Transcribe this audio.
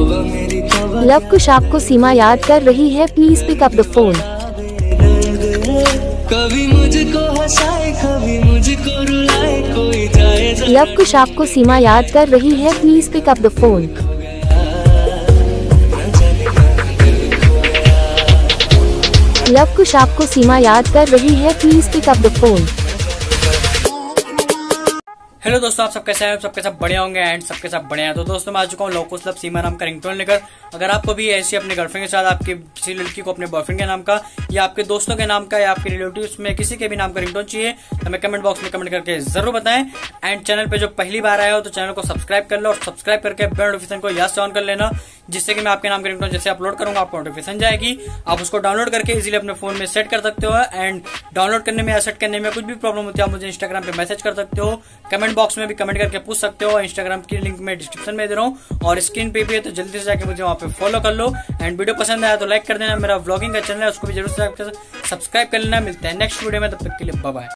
Love Kush आपको सीमा याद कर रही है, please pick up the phone. कभी मुझको हंसाए कभी मुझको रुलाए, कोई जाए लव कुश आपको सीमा याद कर रही है, please pick up the phone. Love Kush आपको सीमा याद कर रही है, please pick up the phone. Hello दोस्तों, आप सब कैसे हैं? सबके सब बढ़िया होंगे एंड सबके सब बढ़िया हैं। तो दोस्तों मैं आ चुका हूँ लव कुश लव सीमा नाम का रिंगटोन लेकर। अगर आपको भी ऐसी अपने गर्लफ्रेंड के साथ, आपकी किसी लड़की को अपने बॉयफ्रेंड के नाम का या आपके दोस्तों के नाम का या आपके रिलेटिव्स में किसी के भी नाम का रिंगटोन चाहिए तो हमें कमेंट बॉक्स में कमेंट करके जरूर बताएं। एंड चैनल पे जो पहली बार आया हो तो चैनल को सब्सक्राइब कर लो और सब्सक्राइब करके बेल नोटिफिकेशन को यस ऑन कर लेना, जिससे कि मैं आपके नाम के रिंगटोन जैसे अपलोड करूंगा आपको नोटिफिकेशन जाएगी। आप उसको डाउनलोड करके इजीली अपने फोन में सेट कर सकते हो। एंड डाउनलोड करने में या सेट करने में कुछ भी प्रॉब्लम होती है आप मुझे इंस्टाग्राम पे मैसेज कर सकते हो, कमेंट बॉक्स में भी कमेंट करके पूछ सकते हो। इंस्टाग्राम की लिंक मैं डिस्क्रिप्शन में दे रहा हूँ और स्क्रीन पे भी है, तो जल्दी से जाके मुझे वहां पे फॉलो कर लो। एंड वीडियो पसंद आया तो लाइक कर देना। मेरा व्लॉगिंग का चैनल है उसको भी जरूर सब्सक्राइब कर लेना। मिलते हैं नेक्स्ट वीडियो में, तब तक के लिए बाय बाय।